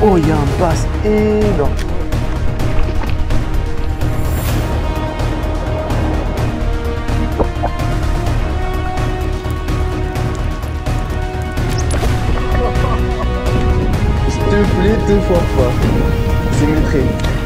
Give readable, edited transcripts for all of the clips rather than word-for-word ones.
Oh, il y a un bass énorme. S'il te plaît, 2 fois pas. C'est maîtrisé.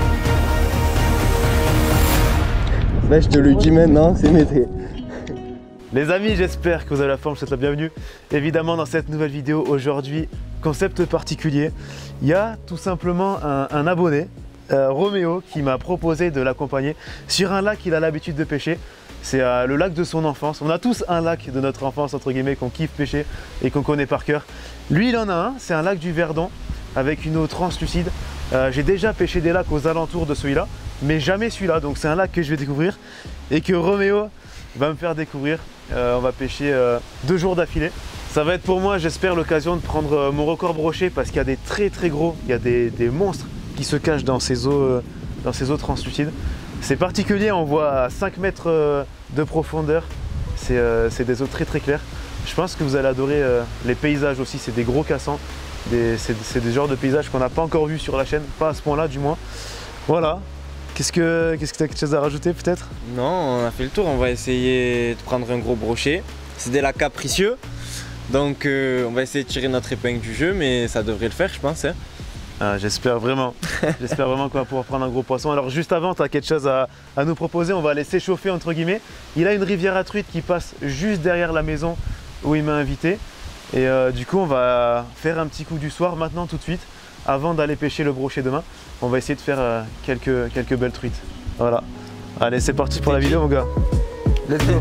Là, je te le dis maintenant, c'est maîtrisé. Les amis, j'espère que vous avez la forme, je vous souhaite la bienvenue. Évidemment, dans cette nouvelle vidéo, aujourd'hui, concept particulier. Il y a tout simplement un abonné, Roméo, qui m'a proposé de l'accompagner sur un lac qu'il a l'habitude de pêcher. C'est le lac de son enfance. On a tous un lac de notre enfance, entre guillemets, qu'on kiffe pêcher et qu'on connaît par cœur. Lui, il en a un, c'est un lac du Verdon, avec une eau translucide. J'ai déjà pêché des lacs aux alentours de celui-là, mais jamais celui-là. Donc c'est un lac que je vais découvrir et que Roméo va me faire découvrir. On va pêcher 2 jours d'affilée. Ça va être pour moi, j'espère, l'occasion de prendre mon record brochet parce qu'il y a des très gros, il y a des monstres qui se cachent dans ces eaux translucides. C'est particulier, on voit à 5 mètres de profondeur. C'est des eaux très claires. Je pense que vous allez adorer les paysages aussi, c'est des gros cassants. C'est des genres de paysages qu'on n'a pas encore vus sur la chaîne, pas à ce point-là du moins. Voilà. Qu'est-ce que tu as quelque chose à rajouter peut-être? Non, on a fait le tour, on va essayer de prendre un gros brochet. C'est des lacs capricieux, donc on va essayer de tirer notre épingle du jeu, mais ça devrait le faire je pense. Hein. Ah, j'espère vraiment. J'espère vraiment qu'on va pouvoir prendre un gros poisson. Alors juste avant, tu as quelque chose à nous proposer, on va aller s'échauffer entre guillemets. Il a une rivière à truites qui passe juste derrière la maison où il m'a invité. Et du coup on va faire un petit coup du soir maintenant tout de suite. Avant d'aller pêcher le brochet demain, on va essayer de faire quelques belles truites. Voilà. Allez, c'est parti pour la vidéo mon gars. Let's go.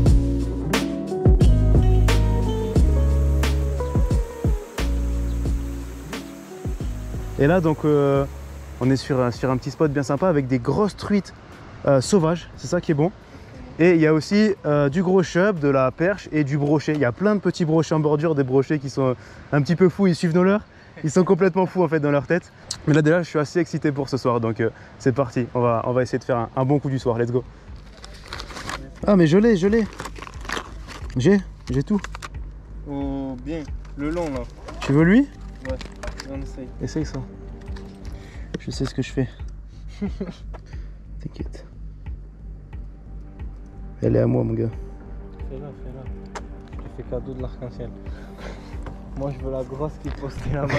Et là donc on est sur un petit spot bien sympa avec des grosses truites sauvages, c'est ça qui est bon. Et il y a aussi du gros chub, de la perche et du brochet. Il y a plein de petits brochets en bordure, des brochets qui sont un petit peu fous, ils suivent nos leurres. Ils sont complètement fous en fait dans leur tête. Mais là déjà je suis assez excité pour ce soir, donc c'est parti. On va essayer de faire un bon coup du soir, let's go. Ah mais je l'ai. J'ai tout. Oh bien, le long là. Tu veux lui? Ouais, on essaye. Essaye ça. Je sais ce que je fais. T'inquiète. Elle est à moi mon gars. Fais-la. Je fais cadeau de l'arc-en-ciel. Moi je veux la grosse qui est postée là-bas.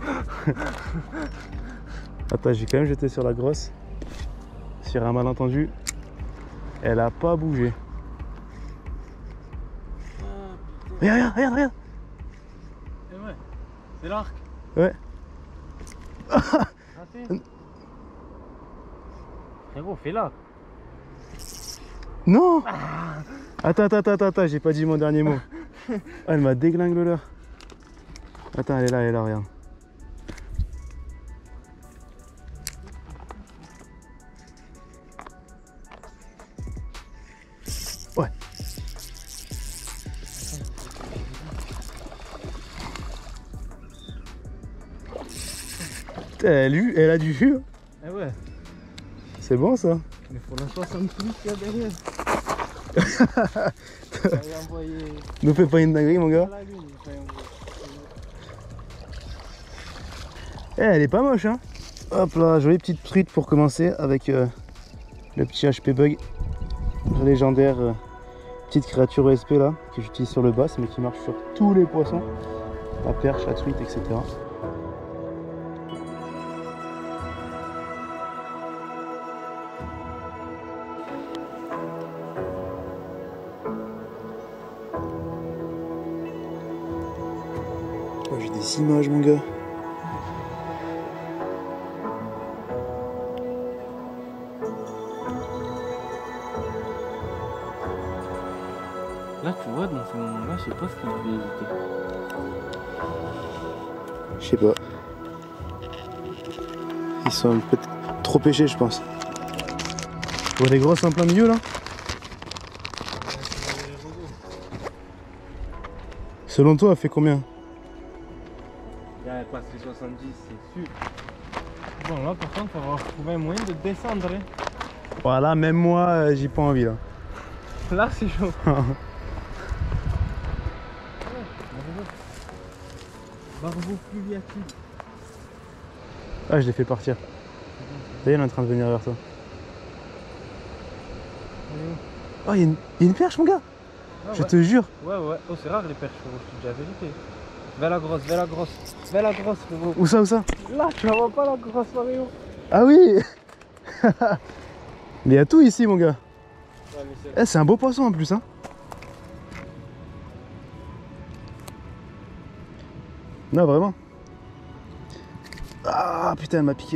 Attends, j'ai quand même jeté sur la grosse. Sur un malentendu. Elle a pas bougé. Regarde. Et ouais, c'est l'arc. Ouais. Raté. Frérot, fais-la. Non. Attends, j'ai pas dit mon dernier mot. Elle m'a déglingué le leurre. Attends, elle est là, regarde. Ouais. Elle a du jus. Eh ouais. C'est bon ça. Mais faut la 60 plus qu'il y a derrière. Nous fais pas une dinguerie mon gars. Eh, elle est pas moche hein. Hop là, jolie petite truite pour commencer avec le petit HP Bug légendaire, petite créature ESP là que j'utilise sur le bass mais qui marche sur tous les poissons, la perche, la truite, etc. Oh, j'ai des images mon gars. Là tu vois dans ce moment là je sais pas ce qu'il devait hésiter. Je sais pas. Ils sont peut-être trop pêchés je pense. Tu vois des grosses en plein milieu là? Selon toi elle fait combien? Elle passe les 70 c'est sûr. Bon là par contre on va trouver un moyen de descendre. Hein. Voilà, même moi j'ai pas envie là. Là c'est chaud. Barbeau fluviatile. Ah, je l'ai fait partir. Ça y est, elle est en train de venir vers toi. Oh, il y a une perche, mon gars. Ah, je te jure. Ouais. Oh, c'est rare les perches, frérot, je te dis la vérité. Vers la grosse, frérot. Où ça? Là, tu la vois pas la grosse, Mario? Ah oui. Mais il y a tout ici, mon gars. Ouais, mais c'est un beau poisson en plus, hein. Non, vraiment. Ah putain, elle m'a piqué.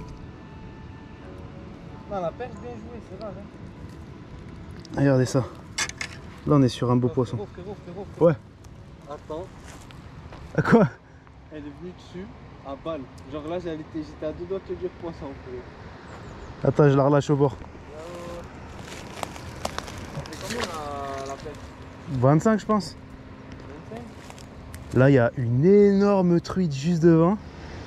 Non, la perche bien jouée, c'est rare. Hein. Regardez ça. Là, on est sur un beau poisson. Frérot. Ouais. Attends, À quoi? elle est venue dessus à balle. Genre là, j'étais à deux doigts de te dire poisson, frérot. Attends, je la relâche au bord. C'est combien la perche? 25, je pense. 25? Là, il y a une énorme truite juste devant.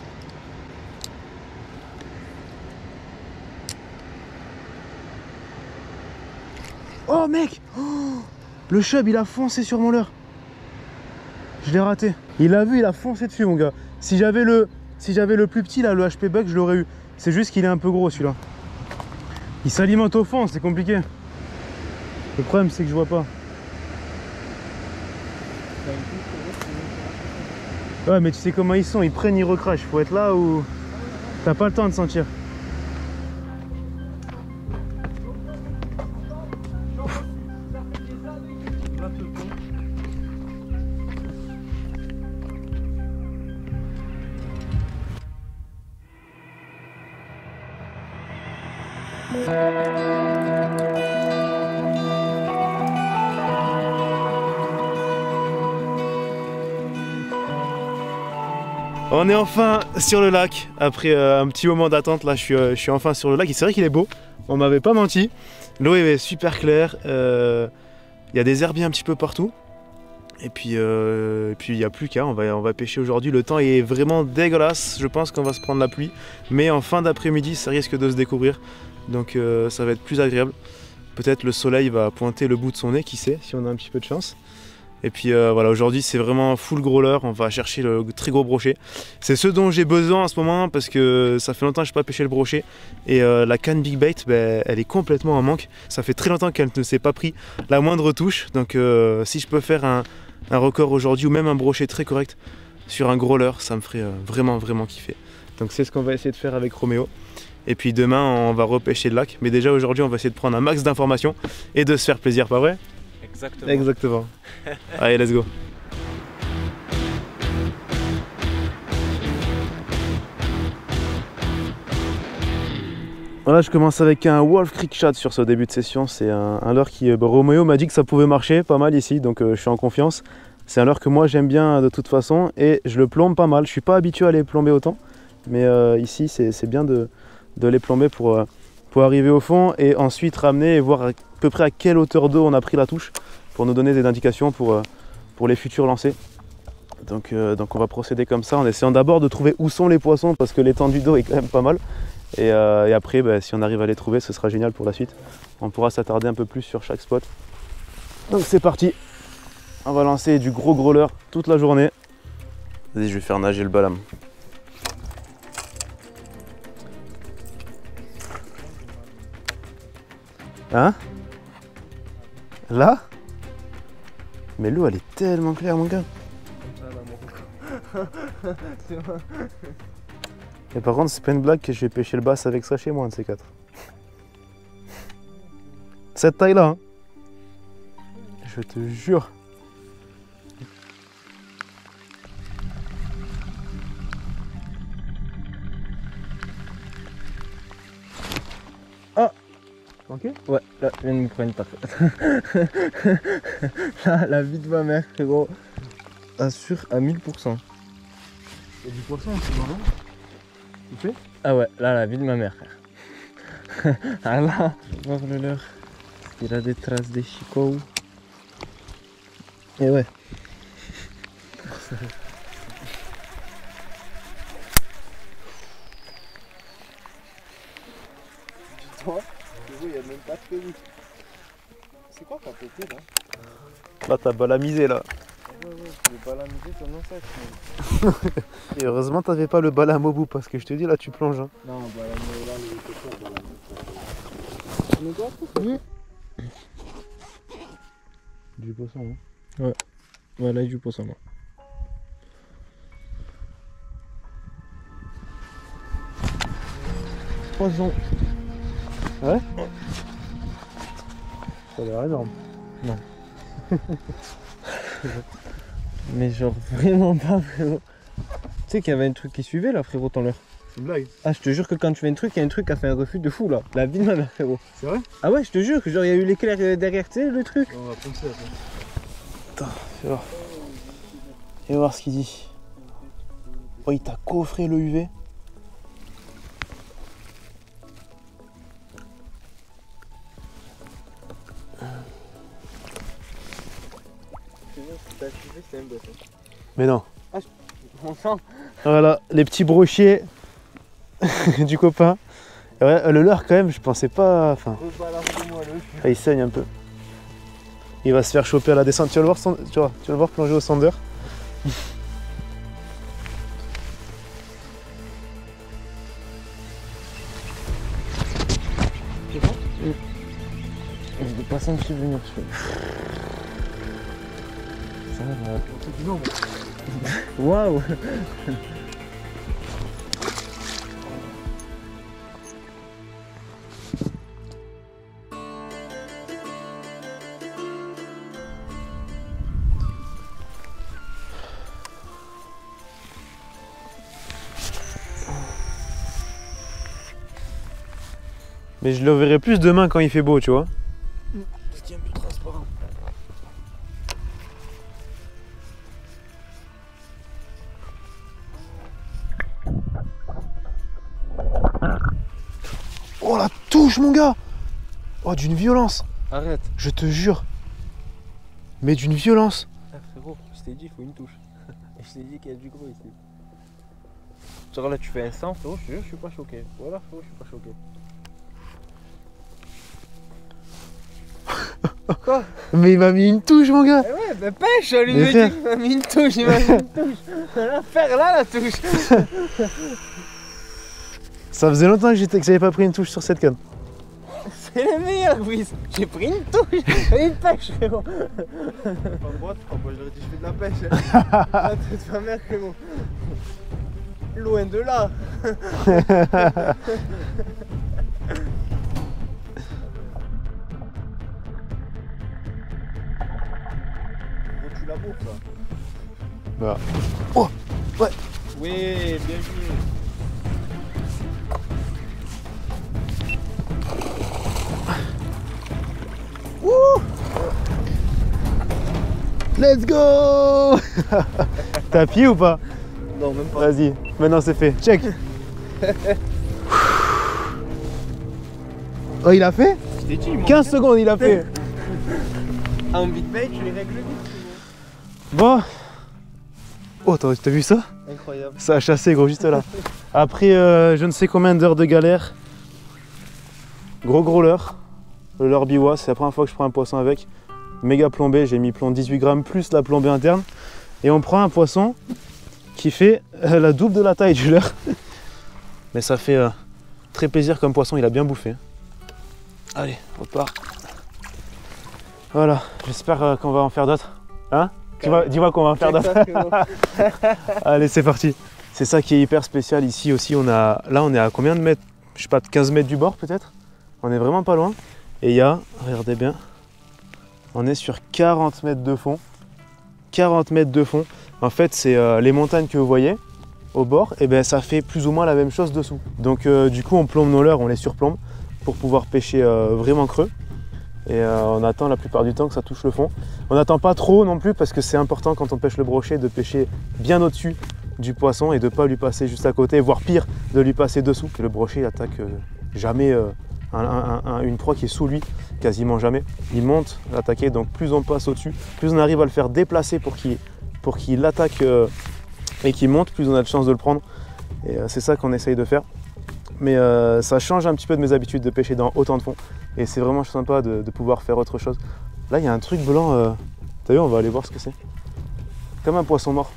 Oh mec, le chub il a foncé sur mon leurre. Je l'ai raté. Il a vu, il a foncé dessus, mon gars. Si j'avais le plus petit là, le HP Buck, je l'aurais eu. C'est juste qu'il est un peu gros celui-là. Il s'alimente au fond, c'est compliqué. Le problème c'est que je vois pas. Ouais, mais tu sais comment ils sont, ils prennent, ils recrachent. Faut être là où t'as pas le temps de sentir. On est enfin sur le lac après un petit moment d'attente. Là je suis enfin sur le lac et c'est vrai qu'il est beau, on m'avait pas menti. L'eau est super claire, il y a des herbiers un petit peu partout. Et puis il n'y a plus qu'à, on va pêcher aujourd'hui. Le temps est vraiment dégueulasse, je pense qu'on va se prendre la pluie. Mais en fin d'après-midi ça risque de se découvrir, donc ça va être plus agréable. Peut-être le soleil va pointer le bout de son nez, qui sait, si on a un petit peu de chance. Et puis voilà, aujourd'hui c'est vraiment full gros leurre, on va chercher le très gros brochet. C'est ce dont j'ai besoin en ce moment parce que ça fait longtemps que je n'ai pas pêché le brochet. Et la canne Big Bait, elle est complètement en manque. Ça fait très longtemps qu'elle ne s'est pas pris la moindre touche. Donc si je peux faire un record aujourd'hui ou même un brochet très correct sur un gros leurre, ça me ferait vraiment kiffer. Donc c'est ce qu'on va essayer de faire avec Roméo. Et puis demain on va repêcher le lac. Mais déjà aujourd'hui on va essayer de prendre un max d'informations et de se faire plaisir, pas vrai ? Exactement. Allez, let's go. Voilà, je commence avec un Wolf Creek Shad sur ce début de session. C'est un leurre qui, Roméo m'a dit que ça pouvait marcher pas mal ici, donc je suis en confiance. C'est un leurre que moi j'aime bien de toute façon et je le plombe pas mal. Je suis pas habitué à les plomber autant, mais ici c'est bien de les plomber pour arriver au fond et ensuite ramener et voir à peu près à quelle hauteur d'eau on a pris la touche, pour nous donner des indications pour les futurs lancers. Donc on va procéder comme ça en essayant d'abord de trouver où sont les poissons parce que l'étendue d'eau est quand même pas mal. Et après si on arrive à les trouver, ce sera génial pour la suite. On pourra s'attarder un peu plus sur chaque spot. Donc c'est parti. On va lancer du gros leurre toute la journée. Vas-y, je vais faire nager le balam. Hein? Là? Mais l'eau elle est tellement claire, mon gars. Et par contre c'est pas une blague que je vais pêcher le bass avec ça chez moi, un de ces quatre. Cette taille là, hein. Je te jure. Ah, ok. Ouais, là, je viens de me prendre une tarte. Là, la vie de ma mère, frérot. Assure à 1000%. Il y a du poisson en ce moment. Tu fais? Ah ouais, là, la vie de ma mère, frère. Ah là, voir le leurre. Il a des traces des chicots. Et ouais. Toi, il n'y a même pas de pénis. C'est quoi qu'on peut faire là? Là t'as balamisé là. Le balamobu, ton ancêtre. Et heureusement t'avais pas le balamobu parce que je te dis là tu plonges. Hein. Non, balamobu, là, il était fort, balamobu. Du poisson, hein. Ouais. Voilà, du poisson, là. Poisson. Ouais. Ça a l'air énorme. Mais genre vraiment pas, frérot. Tu sais qu'il y avait un truc qui suivait là, frérot, dans l'heure. C'est une blague. Ah, je te jure que quand tu fais un truc, il y a un truc qui a fait un refus de fou là. La vie de ma mère, frérot. C'est vrai? Ah ouais, je te jure que genre il y a eu l'éclair derrière, tu sais, le truc. On va penser à ça. Attends, fais voir. Fais voir ce qu'il dit. Oh, il t'a coffré le UV. Mais non. On sent. Voilà, les petits brochiers du copain. Ouais, le leurre quand même, je pensais pas. Enfin, il saigne un peu. Il va se faire choper à la descente. Tu vas le voir plonger au sander. Je l'ai pas senti venir. Ça va. Waouh. Mais je le verrai plus demain quand il fait beau, tu vois. C'est un peu transparent. Oh la touche, mon gars! Oh, d'une violence! Arrête. Je te jure! Mais d'une violence! Ah, frérot, je t'ai dit, il faut une touche. Et je t'ai dit qu'il y a du gros ici. Genre là, tu fais un 100, frérot, je te jure, je suis pas choqué. Voilà, frérot, je suis pas choqué. Quoi? Mais il m'a mis une touche, mon gars! Eh ouais, bah pêche, lui Mais me frère. dit qu'il m'a mis une touche, il m'a mis une touche. La faire là, la touche. Ça faisait longtemps que j'avais pas pris une touche sur cette canne. C'est le meilleur, Brice. J'ai pris une touche et une pêche, frérot. Pas droite, moi je leur ai dit je fais de la pêche. La tête de ma mère, frérot. Loin de là. Tu la bouffe là. Voilà. Oh! Ouais! Oui, bien joué. Let's go! T'as pied ou pas? Non, même pas. Vas-y, maintenant c'est fait. Check! Oh, il a fait? Je t'ai dit, 15 secondes, il a fait! En big bait, tu les règles vite. Bon! Oh, t'as vu ça? Incroyable. Ça a chassé, gros, juste là. Après je ne sais combien d'heures de galère, gros leurre, le leurre biwa, c'est la première fois que je prends un poisson avec. Méga plombé, j'ai mis plomb 18 grammes plus la plombée interne. Et on prend un poisson qui fait la double de la taille du leurre. Mais ça fait très plaisir comme poisson, il a bien bouffé. Allez, on repart. Voilà, j'espère qu'on va en faire d'autres. Hein? Dis-moi qu'on va en faire d'autres. Allez, c'est parti. C'est ça qui est hyper spécial ici aussi. Là, on est à combien de mètres? Je sais pas, 15 mètres du bord peut-être. On est vraiment pas loin. Et il y a, regardez bien, on est sur 40 mètres de fond. 40 mètres de fond. En fait, c'est les montagnes que vous voyez au bord, et ben ça fait plus ou moins la même chose dessous. Donc du coup, on plombe nos leurres, on les surplombe pour pouvoir pêcher vraiment creux. Et on attend la plupart du temps que ça touche le fond. On n'attend pas trop non plus parce que c'est important quand on pêche le brochet de pêcher bien au-dessus du poisson et de ne pas lui passer juste à côté, voire pire, de lui passer dessous. Que le brochet attaque jamais une proie qui est sous lui, quasiment jamais. Il monte l'attaquer, donc plus on passe au-dessus, plus on arrive à le faire déplacer pour qu'il l'attaque et qu'il monte, plus on a de chance de le prendre. Et c'est ça qu'on essaye de faire. Mais ça change un petit peu de mes habitudes de pêcher dans autant de fond. Et c'est vraiment sympa de pouvoir faire autre chose. Là, il y a un truc blanc. T'as vu, on va aller voir ce que c'est. Comme un poisson mort.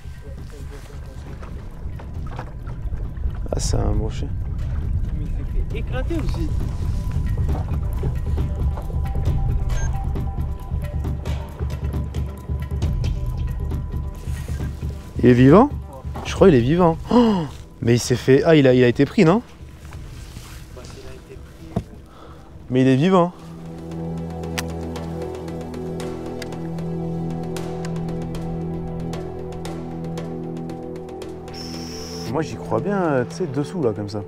Ah, c'est un brochet. Mais il s'est fait éclater aussi. Il est vivant? Je crois qu'il est vivant. Oh, mais il s'est fait... Ah, il a été pris, non? Bah, s'il a été pris... Mais il est vivant. Moi j'y crois bien, tu sais, dessous là, comme ça.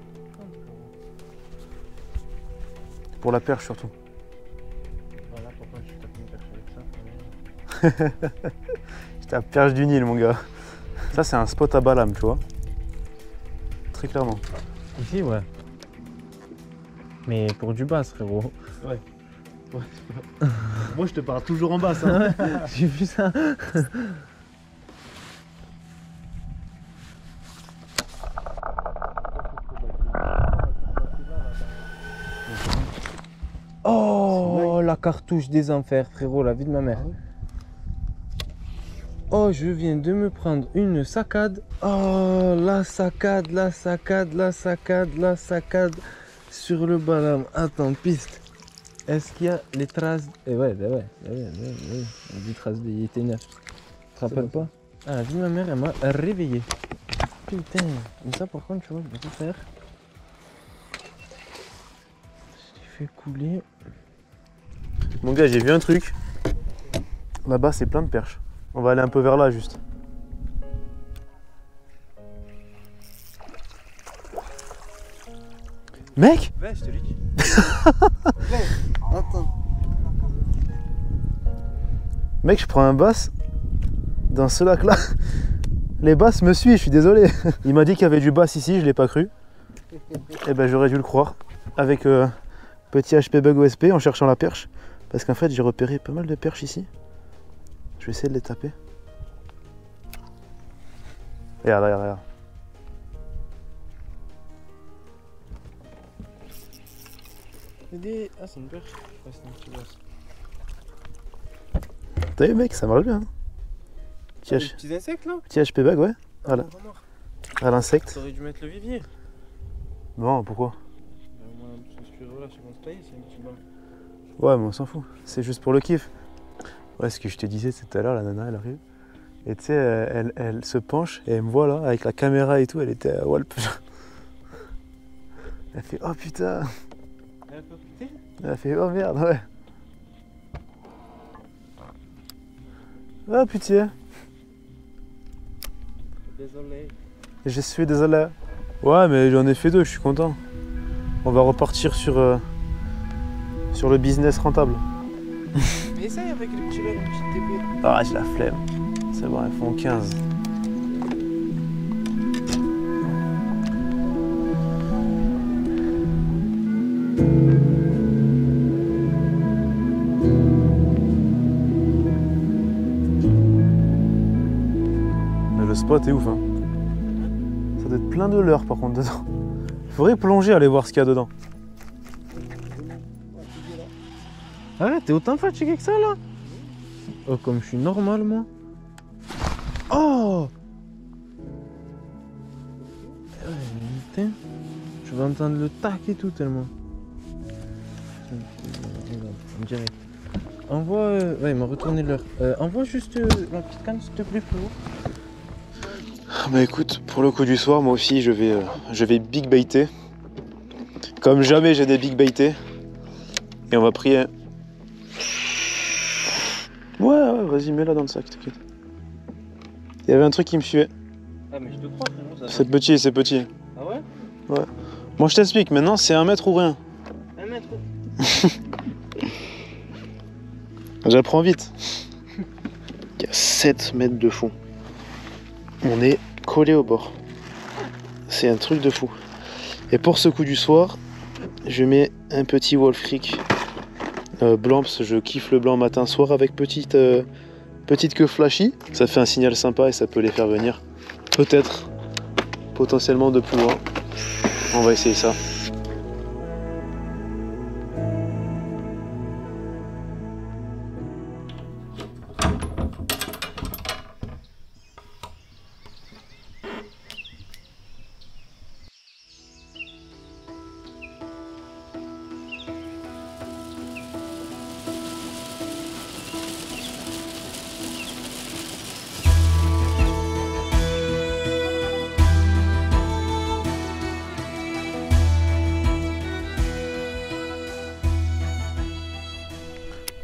Pour la perche surtout. Voilà pourquoi je tape une perche avec ça. C'est la perche du Nil, mon gars. Ça, c'est un spot à Balam, tu vois. Très clairement. Ici, ouais. Mais pour du basse, frérot. Ouais. Moi, je te parle toujours en basse. Hein. J'ai vu ça. Oh, la cartouche des enfers, frérot, la vie de ma mère. Oh, je viens de me prendre une saccade. Oh, la saccade, la saccade, la saccade, la saccade sur le Balam. Attends, piste. Est-ce qu'il y a les traces? Eh ouais, des traces de Yéténa. Tu te rappelles pas? Ah, la vie de ma mère, elle m'a réveillé. Putain, mais ça par contre, tu vois, je vais tout faire. Je l'ai fait couler. Mon gars, j'ai vu un truc. Là-bas, c'est plein de perches. On va aller un peu vers là, juste. Mec! Ouais, je te l'ai dit. Attends. Mec, je prends un bass dans ce lac-là. Les basses me suivent, je suis désolé. Il m'a dit qu'il y avait du bass ici, je l'ai pas cru. Et ben j'aurais dû le croire. Avec petit HP bug OSP en cherchant la perche. Parce qu'en fait, j'ai repéré pas mal de perches ici. Je vais essayer de les taper. Regarde, regarde, regarde. Ah, c'est une perche. Ouais, c'est un petit basse. T'as vu, mec, ça marche bien. Ah, les petits insectes là? Petit HP bug, ouais. Voilà. À l'insecte. T'aurais dû mettre le vivier. Bon, pourquoi? Moi, là, je pense pas, c'est un petit bas. Ouais, mais on s'en fout. C'est juste pour le kiff. Ouais, ce que je te disais, c'est tout à l'heure, la nana, elle arrive. Et tu sais, elle se penche et elle me voit là, avec la caméra et tout, elle était à Walp. Elle fait oh putain. Elle fait oh merde, ouais. Oh putain. Désolé. Je suis désolé. Ouais, mais j'en ai fait deux, je suis content. On va repartir sur le business rentable. Mais essaye avec le petit verre, une petite TP. Ah, j'ai la flemme. C'est bon, elles font 15. Mais le spot est ouf, hein. Ça doit être plein de leurres par contre dedans. Faudrait plonger, aller voir ce qu'il y a dedans. Ah, t'es autant fatigué que ça là? Oh, comme je suis normal, moi. Oh! Putain, je vais entendre le tac et tout tellement. En direct. Envoie. Ouais, il m'a retourné l'heure. Envoie juste la petite canne, s'il te plaît, frérot. Bah écoute, pour le coup du soir, moi aussi je vais big baiter. Comme jamais j'ai des big baités. Et on va prier. Ouais, vas-y, mets-la dans le sac, t'inquiète. Il y avait un truc qui me suivait. Ah, mais je te crois, frérot. C'est petit, c'est petit. Ah ouais? Ouais. Moi je t'explique, maintenant c'est 1 mètre ou rien. 1 mètre. J'apprends vite. Il y a 7 mètres de fond. On est collé au bord. C'est un truc de fou. Et pour ce coup du soir, je mets un petit Wolf Creek blanc, parce que je kiffe le blanc matin soir avec petite queue flashy. Ça fait un signal sympa et ça peut les faire venir. Peut-être, potentiellement de plus loin. On va essayer ça.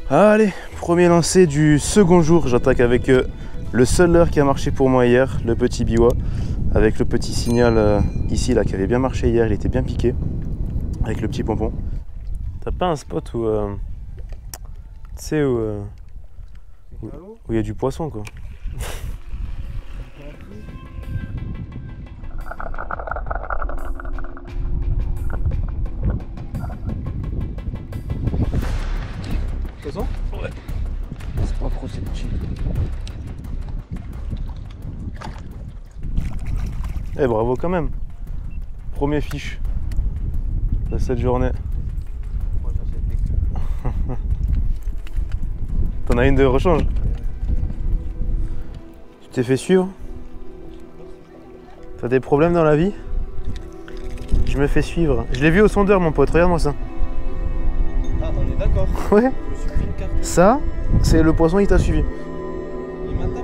Allez, premier lancer du second jour. J'attaque avec le seul leurre qui a marché pour moi hier, le petit biwa. Avec le petit signal ici là qui avait bien marché hier, il était bien piqué. Avec le petit pompon. T'as pas un spot où... tu sais où il y a du poisson quoi. Poisson? Ouais. C'est pas trop c'est chill. Eh bravo quand même. Premier fiche de cette journée. Moi j'achète des queues. T'en as une de rechange? Tu t'es fait suivre? T'as des problèmes dans la vie? Je me fais suivre. Je l'ai vu au sondeur mon pote, regarde-moi ça. Ah on est d'accord. Ouais. Je me suis pris une carte. Ça, c'est le poisson, il t'a suivi. Il m'a tapé.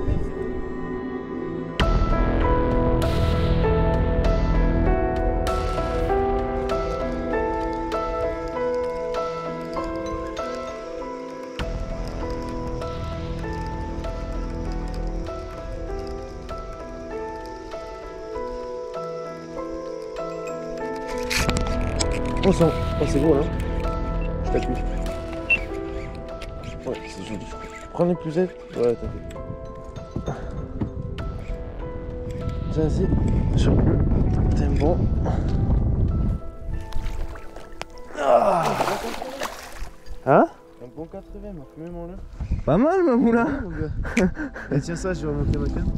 Poisson. Oh, c'est gros là. Je t'appuie. Ouais, c'est joli. Prends les plus ailes. Ouais, t'inquiète. Vas-y, sur le tempo. Ah. Hein? Un bon 80, m'a fumé mon leurre. Pas mal ma moula. Et tiens ça, je vais remonter ma canne.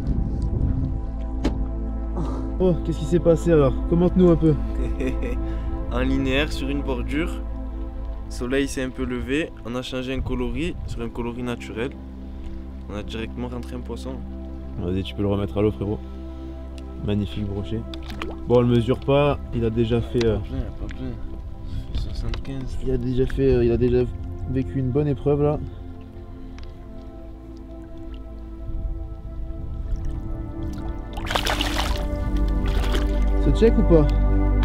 Oh, qu'est-ce qui s'est passé alors? Commente-nous un peu. En linéaire sur une bordure, le soleil s'est un peu levé, on a changé un coloris sur un coloris naturel. On a directement rentré un poisson. Vas-y, tu peux le remettre à l'eau frérot. Magnifique brochet. Bon, on le mesure pas, il a déjà fait... Pas besoin. Ça fait 75. il a déjà vécu une bonne épreuve là. Se check ou pas?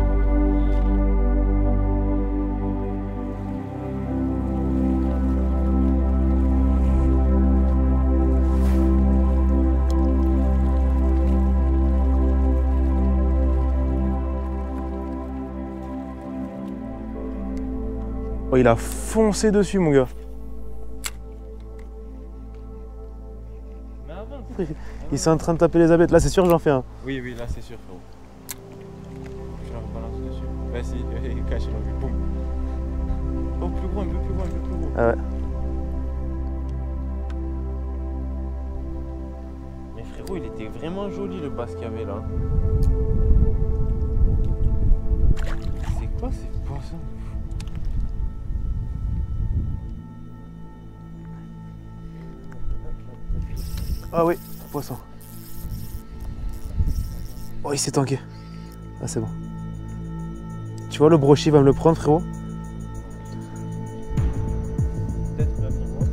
Oh, il a foncé dessus mon gars. Mais avance. Il s'est en train de taper les abeilles. Là c'est sûr que j'en fais un. Oui, là c'est sûr, frérot. Je la rebalance dessus. Vas-y, cache, il a vu, boum. Oh, plus gros, un peu plus gros. Ah ouais. Mais frérot, il était vraiment joli le bass qu'il y avait là. C'est quoi ces poissons? Ah oui, poisson. Oh, il s'est tanké. Ah, c'est bon. Tu vois, le brochet va me le prendre, frérot. Peut-être qu'il va venir voir.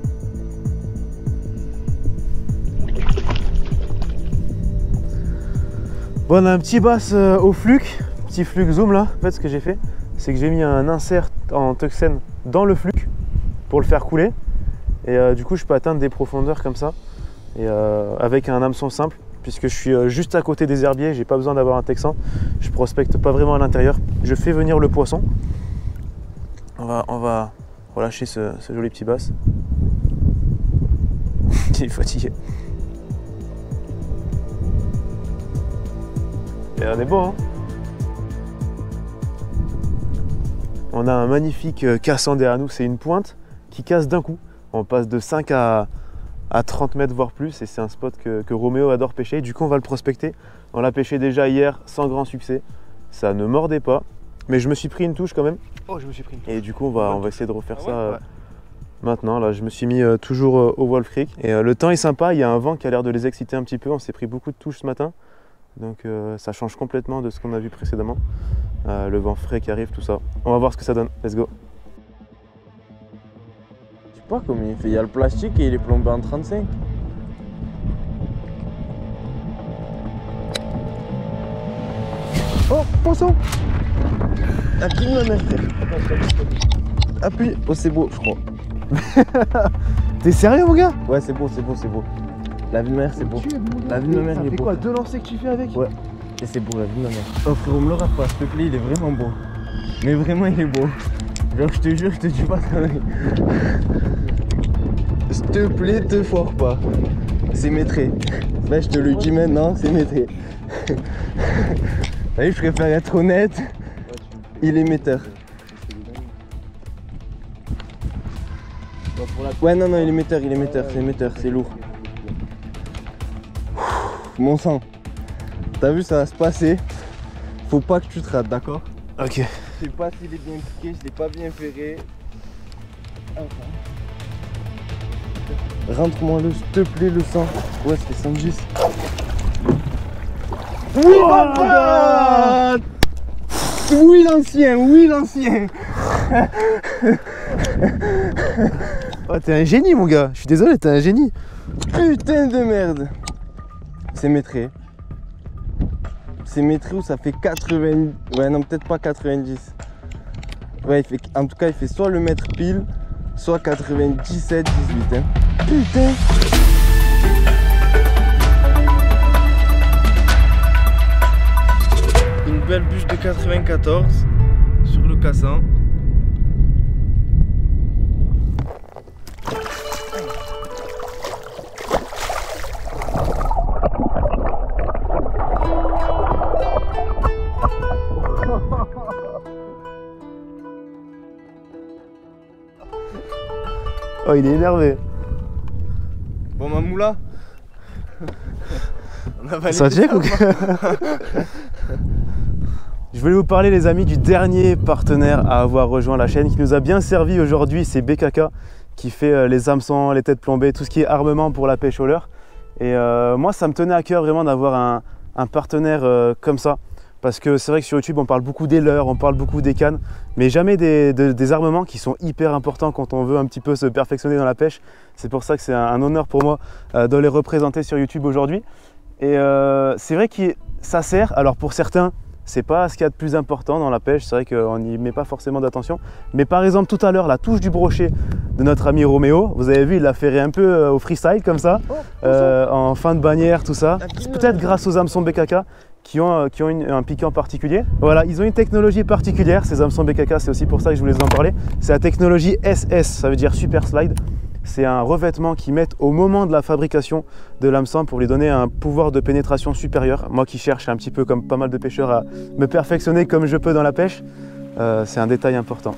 Bon, on a un petit bass au fluke. Petit fluke zoom là. En fait, ce que j'ai fait, c'est que j'ai mis un insert en tuxen dans le fluke pour le faire couler. Et du coup, je peux atteindre des profondeurs comme ça. Et avec un hameçon simple, puisque je suis juste à côté des herbiers, j'ai pas besoin d'avoir un texan, je prospecte pas vraiment à l'intérieur, je fais venir le poisson. On va relâcher ce joli petit bass. Il est fatigué. Et on est bon, hein. On a un magnifique cassant derrière nous, c'est une pointe qui casse d'un coup. On passe de 5 à 30 mètres voire plus, et c'est un spot que Roméo adore pêcher. Du coup on va le prospecter. On l'a pêché déjà hier sans grand succès. Ça ne mordait pas, mais je me suis pris une touche quand même. Oh, je me suis pris une touche. Et du coup on va essayer de refaire ça ouais. maintenant. Là je me suis mis toujours au Wolf Creek. Et le temps est sympa, il y a un vent qui a l'air de les exciter un petit peu. On s'est pris beaucoup de touches ce matin. Donc ça change complètement de ce qu'on a vu précédemment. Le vent frais qui arrive, tout ça. On va voir ce que ça donne. Let's go. Je sais pas comment il fait. Il y a le plastique et il est plombé en 35. Oh, poisson! Appuie ma mère, frère. Appuie. Oh, c'est beau, je crois. T'es sérieux mon gars? Ouais, c'est beau, c'est beau, c'est beau. La vie de ma mère, c'est beau. La vie de ma mère, il est beau. Quoi, 2 lancers que tu fais avec? Ouais. Et c'est beau, la vie de ma mère. Oh frérot, me le rate pas, s'il te plaît, il est vraiment beau. Mais vraiment, il est beau. Genre, je te jure, je te dis pas ça. S'il te plaît, te foire pas. C'est maîtré. Là, je te le dis maintenant, c'est maîtré. T'as vu, je préfère être honnête. Il est metteur. Ouais, non, il est metteur, c'est lourd. Mon sang. T'as vu, ça va se passer. Faut pas que tu te rates, d'accord? Ok. Je sais pas s'il est bien piqué, je l'ai pas bien ferré. Rentre-moi le, s'il te plaît, le sang. Ouais, c'est 110. Oui, papa! Oui, l'ancien, oui, l'ancien. Oh, t'es un génie mon gars, je suis désolé, t'es un génie. Putain de merde. C'est maîtré. C'est maîtré où ça fait 80... Ouais, non, peut-être pas 90. Ouais, il fait... en tout cas, il fait soit le mètre pile, soit 97, 18. Hein. Putain. Une belle bûche de 94 sur le cassant. Oh, il est énervé. Bon, ma moula. On a validé Ça check ou quoi? Je voulais vous parler les amis du dernier partenaire à avoir rejoint la chaîne qui nous a bien servi aujourd'hui, c'est BKK qui fait les hameçons, les têtes plombées, tout ce qui est armement pour la pêche au leurre. Et moi ça me tenait à cœur vraiment d'avoir un partenaire comme ça. Parce que c'est vrai que sur YouTube on parle beaucoup des leurres, on parle beaucoup des cannes, mais jamais des armements qui sont hyper importants quand on veut un petit peu se perfectionner dans la pêche. C'est pour ça que c'est un honneur pour moi de les représenter sur YouTube aujourd'hui. Et c'est vrai que ça sert, alors pour certains, c'est pas ce qu'il y a de plus important dans la pêche, c'est vrai qu'on n'y met pas forcément d'attention. Mais par exemple tout à l'heure, la touche du brochet de notre ami Roméo, vous avez vu, il l'a ferré un peu au freestyle comme ça, en fin de bannière, tout ça. C'est peut-être grâce aux hameçons BKK qui ont un piquant particulier. Voilà, ils ont une technologie particulière, ces hameçons BKK, c'est aussi pour ça que je voulais vous en parler. C'est la technologie SS, ça veut dire Super Slide. C'est un revêtement qu'ils mettent au moment de la fabrication de l'hameçon pour lui donner un pouvoir de pénétration supérieur. Moi qui cherche un petit peu comme pas mal de pêcheurs à me perfectionner comme je peux dans la pêche, c'est un détail important.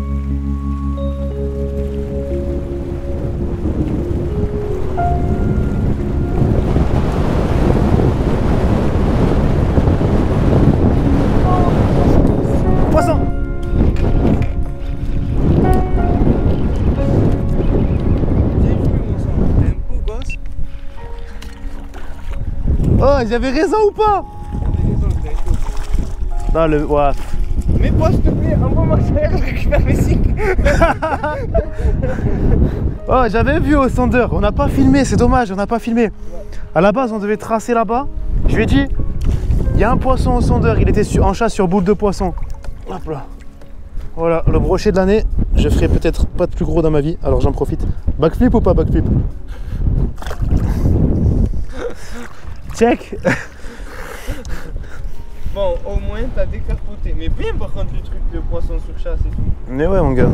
Poisson! Oh, j'avais raison ou pas? Non, le... Ouais. Mais moi, s'il te plaît, envoie-moi ça, je récupère mes cycles. Oh, j'avais vu au sondeur, on n'a pas filmé, c'est dommage, on n'a pas filmé. À la base, on devait tracer là-bas. Je lui ai dit, il y a un poisson au sondeur, il était en chasse sur boule de poisson. Hop là. Voilà, le brochet de l'année. Je ferai peut-être pas de plus gros dans ma vie, alors j'en profite. Backflip ou pas backflip? Check. Bon, au moins t'as décapoté. Mais bien par contre le truc de poisson sur chasse et tout. Mais ouais mon gars.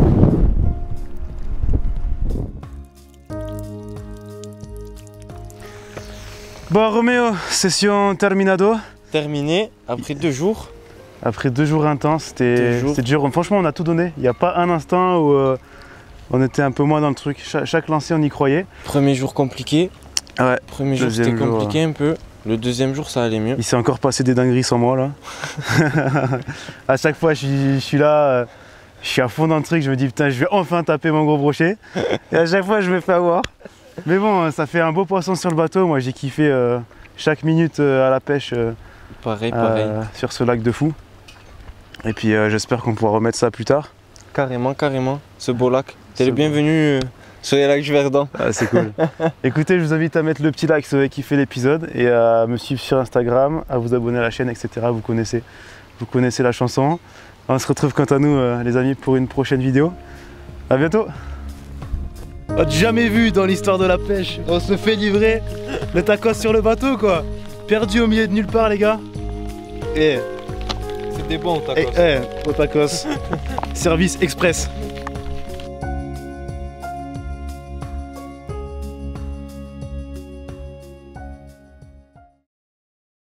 Bon Roméo, session terminado. Terminé après 2 jours. Après 2 jours intenses, c'était dur. Franchement on a tout donné. Il n'y a pas un instant où on était un peu moins dans le truc. Chaque lancer on y croyait. Premier jour compliqué. Ouais. Premier jour c'était compliqué un peu. Le deuxième jour ça allait mieux. Il s'est encore passé des dingueries sans moi là. À chaque fois je suis là, je suis à fond dans le truc, je me dis putain je vais enfin taper mon gros brochet. Et à chaque fois je me fais avoir. Mais bon, ça fait un beau poisson sur le bateau, moi j'ai kiffé chaque minute à la pêche pareil. Sur ce lac de fou. Et puis j'espère qu'on pourra remettre ça plus tard. Carrément, ce beau lac. T'es le bienvenu sur les lacs Verdun. Ah, c'est cool. Écoutez, je vous invite à mettre le petit like si vous avez kiffé l'épisode et à me suivre sur Instagram, à vous abonner à la chaîne, etc. Vous connaissez la chanson. On se retrouve quant à nous, les amis, pour une prochaine vidéo. À bientôt. Jamais vu dans l'histoire de la pêche. On se fait livrer le tacos sur le bateau quoi. Perdu au milieu de nulle part les gars. Et C'était bon, tacos. au tacos. Service express.